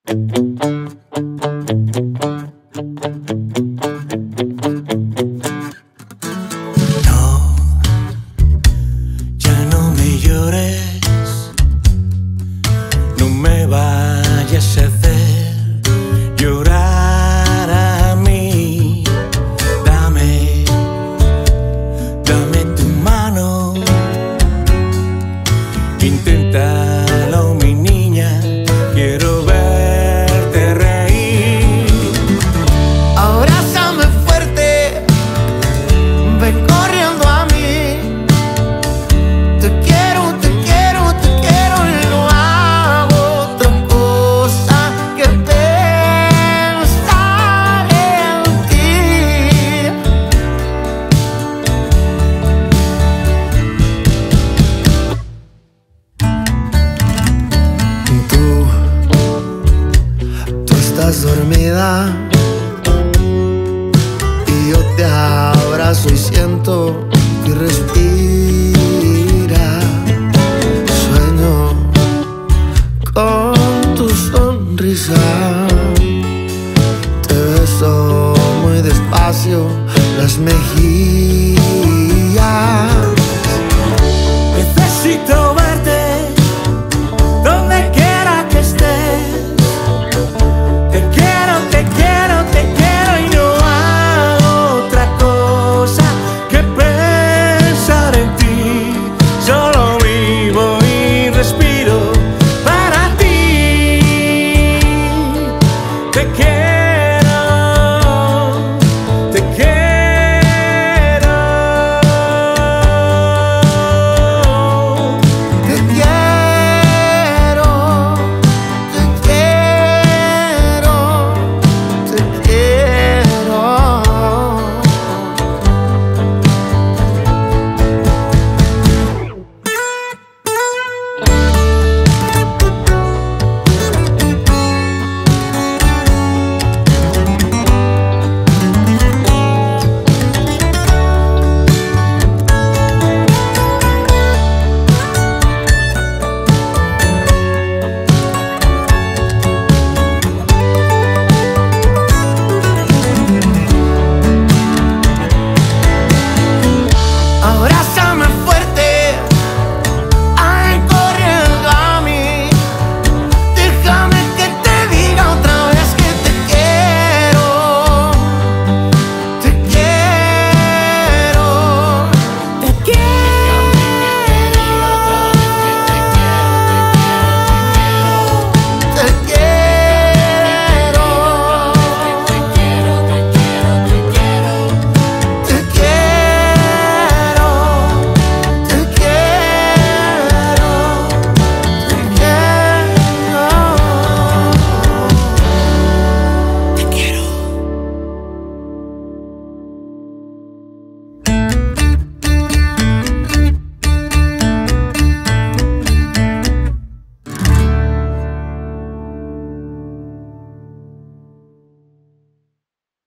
No, ya no me llores, no me vayas a hacer llorar a mí. Dame tu mano, inténtalo, mi niña, quiero verte reír. Abrázame fuerte, ven corriendo a mí. Te quiero, te quiero, te quiero y no hago otra cosa que pensar en ti. Tú estás dormida y yo te abrazo y siento que respira. Sueño con tu sonrisa, te beso muy despacio las mejillas.